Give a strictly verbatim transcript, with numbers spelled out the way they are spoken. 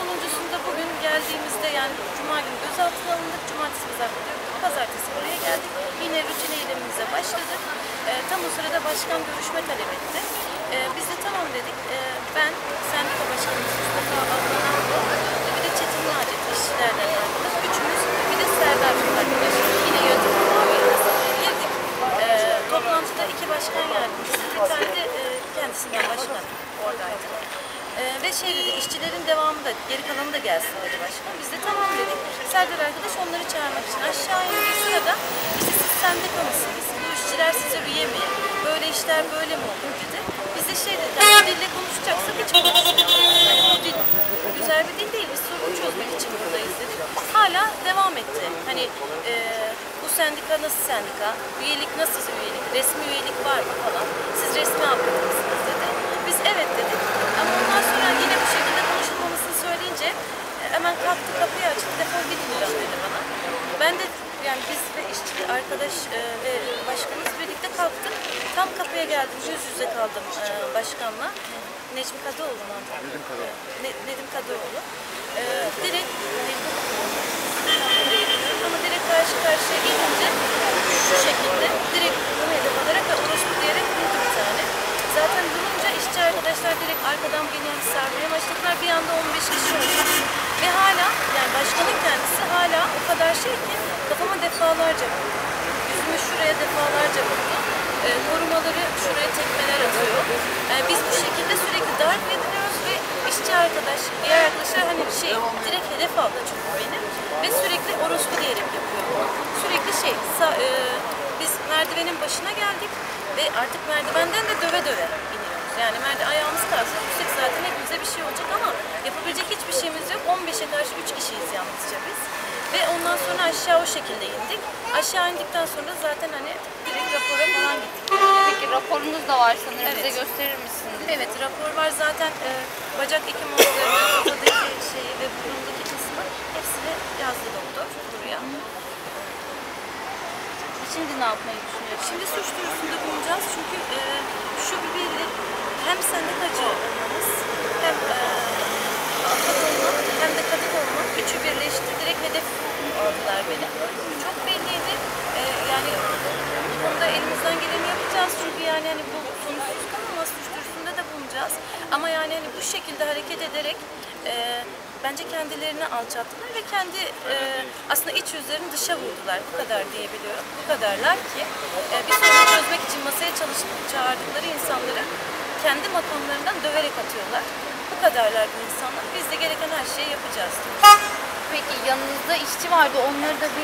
sonuncusunda bugün geldiğimizde yani Cuma günü gözaltına alındık. Cumartesi pazar yoktuk. Pazartesi buraya geldik. Yine rutin eylemimize başladık. E, tam o sırada başkan görüşme talep etti. E, biz de tamam dedik. E, ben, sendika başkanımız Mustafa Ablanaldo, bir de Çetin Macit işçilerden arkadaş. Üçümüz, bir de Serdar arkadaş. Yine yönetim kurulu girdik. E, toplantıda iki başkan yardımcısı, bir tane de e, kendisinden başkan oradaydı. Ee, ve şey dedi, işçilerin devamı da, geri kalanı da gelsin dedi başkan. Biz de tamam dedik. Serdar arkadaş onları çağırmak için aşağı indiği sırada işte siz sendika mısınız? Bu işçiler size üye mi? Böyle işler böyle mi olur dedi. Biz de şey dedik, yani bu dille konuşacaksak hiç konuşmayalım. Yani bu dil güzel bir dil değil, biz sorun çözmek için buradayız dedik. Hala devam etti. Hani e, bu sendika nasıl sendika? Üyelik nasıl üyelik? Resmi üyelik var mı falan? Siz resmi avukatı mısınız dedi. Biz evet dedik. Ama ondan sonra yine bu şekilde konuşulmamasını söyleyince hemen kalktı, kapıyı açtı, defol git buradan dedi bana. Ben de yani biz ve işçi arkadaş e, ve başkanımız birlikte kalktık. Tam kapıya geldim, yüz yüze kaldım e, başkanla. Necmi Kadıoğlu mu? Nedim Kadıoğlu. Ne, Nedim Kadıoğlu. E, direkt ama direkt karşı karşıya gelince şu şekilde direkt bunu hedef alarak ve orospu diyerek vurdu bir tane. Zaten bulunca işçi arkadaşlar direkt arkadan beni sarmaya başladılar. Bir anda on beş kişi oldu. Ve hala yani başkanın kendisi hala o kadar şey ki kafama defalarca vurdu. Yüzümü şuraya defalarca vurdu. E, korumaları şuraya tekmeler atıyor. Yani biz bu şekilde sürekli darp ediliyoruz ve işçi arkadaş, diğer arkadaşlar hani şey direkt hedef aldı çünkü beni. Ve sürekli orospu diyerek yapıyor. Sürekli şey sa, e, biz merdivenin başına geldik. Ve artık merdivenden de döve döve iniyoruz. Yani merdiven ayağımız kalsa yüksek zaten hepimize bir şey olacak ama yapabilecek hiçbir şeyimiz yok. on beşe karşı üç kişiyiz yalnızca biz. Ve ondan sonra aşağı o şekilde indik. Aşağı indikten sonra zaten hani direkt rapora falan gittik. Peki raporunuz da var sanırım. Evet. Bize gösterir misiniz? Evet, rapor var zaten e, bacak ekim olgularını, kafadaki şeyi ve burundaki kısmı hepsini yazdı doktor buraya. Şimdi ne yapmayı düşünüyorsunuz? Şimdi suç duyurusunda bulunacağız çünkü e, şu bir hem sendikacı olmamız hem e, avukat olmak hem de kadın olmak üçü birleşti. Direkt hedef aldılar beni. Çok belliydi. E, yani bu konuda elimizden geleni yapacağız çünkü yani hani bu sonuçsuz kalmama suç duyurusunda da bulunacağız. Ama yani hani bu şekilde hareket ederek e, bence kendilerini alçalttılar ve kendi e, aslında iç yüzlerini dışa vurdular. Bu kadar diyebiliyorum. Bu kadarlar ki e, bir sorunu çözmek için masaya çalışıp çağırdıkları insanları kendi makamlarından döverek atıyorlar. Bu kadarlar bu insanlar. Biz de gereken her şeyi yapacağız. Peki yanınızda işçi vardı. Onları da bir